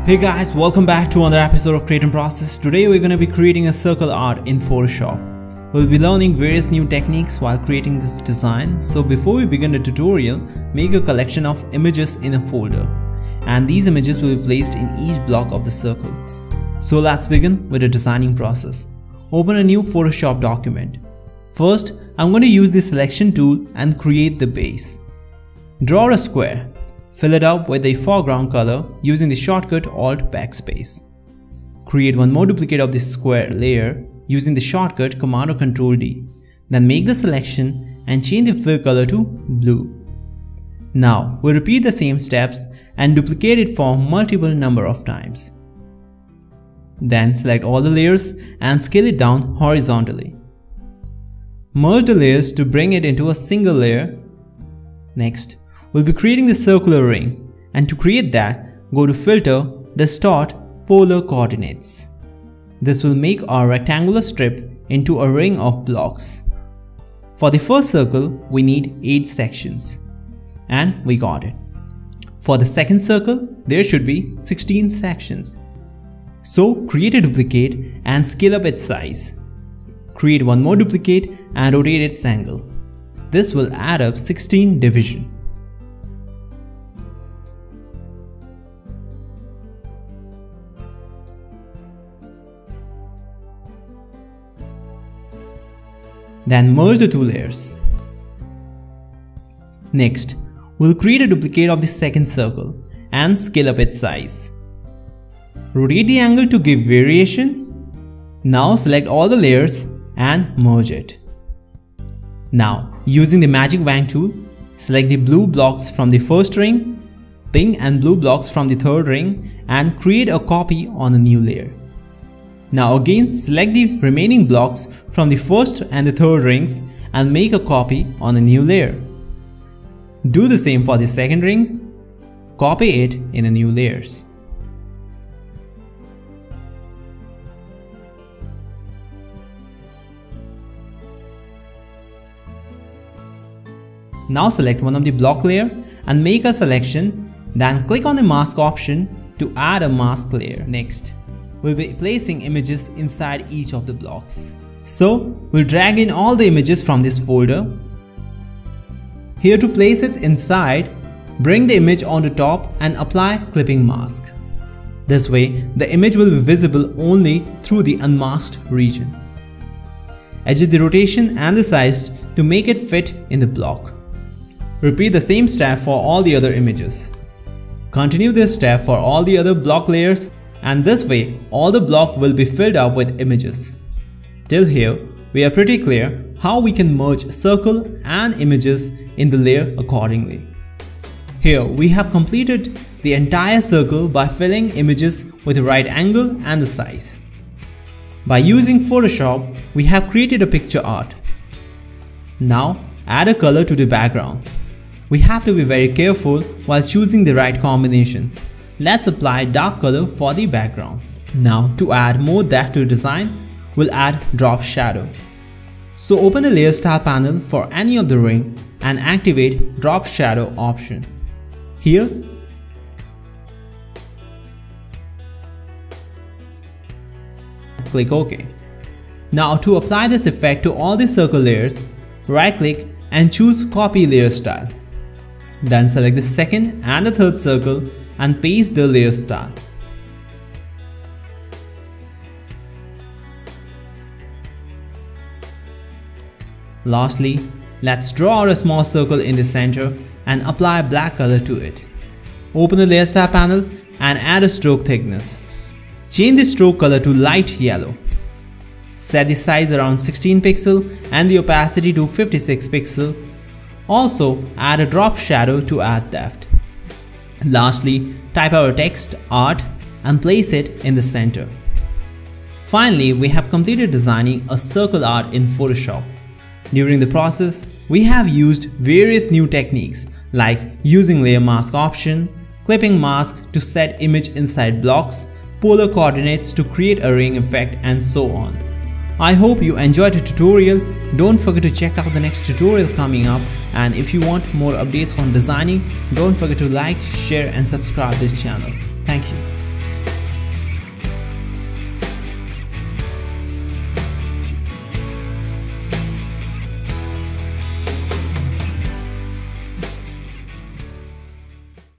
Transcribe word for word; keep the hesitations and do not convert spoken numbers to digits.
Hey guys, welcome back to another episode of Create and Process. Today we're going to be creating a circle art in Photoshop. We'll be learning various new techniques while creating this design. So before we begin the tutorial, make a collection of images in a folder. And these images will be placed in each block of the circle. So let's begin with the designing process. Open a new Photoshop document. First, I'm going to use the selection tool and create the base. Draw a square. Fill it up with a foreground color using the shortcut Alt Backspace. Create one more duplicate of this square layer using the shortcut Command or Control D. Then make the selection and change the fill color to blue. Now we'll repeat the same steps and duplicate it for multiple number of times. Then select all the layers and scale it down horizontally. Merge the layers to bring it into a single layer. Next, we'll be creating the circular ring, and to create that, go to Filter, Distort, Polar Coordinates. This will make our rectangular strip into a ring of blocks. For the first circle, we need eight sections, and we got it. For the second circle, there should be sixteen sections. So create a duplicate and scale up its size. Create one more duplicate and rotate its angle. This will add up sixteen divisions. Then merge the two layers. Next, we'll create a duplicate of the second circle and scale up its size. Rotate the angle to give variation. Now select all the layers and merge it. Now, using the Magic Wand tool, select the blue blocks from the first ring, pink and blue blocks from the third ring, and create a copy on a new layer. Now again, select the remaining blocks from the first and the third rings and make a copy on a new layer. Do the same for the second ring. Copy it in a new layers. Now select one of the block layer and make a selection. Then click on the mask option to add a mask layer. Next, we'll be placing images inside each of the blocks. So we'll drag in all the images from this folder. Here to place it inside, bring the image on the top and apply clipping mask. This way, the image will be visible only through the unmasked region. Adjust the rotation and the size to make it fit in the block. Repeat the same step for all the other images. Continue this step for all the other block layers, and this way all the block will be filled up with images. Till here, we are pretty clear how we can merge circle and images in the layer accordingly. Here we have completed the entire circle by filling images with the right angle and the size. By using Photoshop, we have created a picture art. Now add a color to the background. We have to be very careful while choosing the right combination. Let's apply dark color for the background. Now to add more depth to the design, we'll add drop shadow. So open the layer style panel for any of the ring and activate drop shadow option. Here, click OK. Now to apply this effect to all the circle layers, right click and choose copy layer style. Then select the second and the third circle and paste the layer style. Lastly, let's draw out a small circle in the center and apply black color to it. Open the layer style panel and add a stroke thickness. Change the stroke color to light yellow. Set the size around sixteen pixels and the opacity to fifty-six pixels. Also, add a drop shadow to add depth. Lastly, type our text art and place it in the center. Finally, we have completed designing a circle art in Photoshop. During the process, we have used various new techniques like using layer mask option, clipping mask to set image inside blocks, polar coordinates to create a ring effect, and so on. I hope you enjoyed the tutorial. Don't forget to check out the next tutorial coming up, and if you want more updates on designing, don't forget to like, share and subscribe this channel. Thank you.